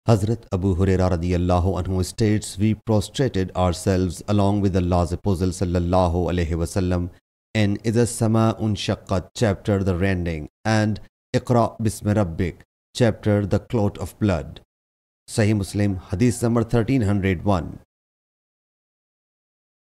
Hazrat Abu Huraira radiyallahu anhu states, we prostrated ourselves along with Allah's Apostle sallallahu alaihi wasallam in Idha Sama'un Shaqqat chapter The Rending and Iqra Bismi Rabbik chapter The Clot of Blood. Sahih Muslim Hadith number 1301.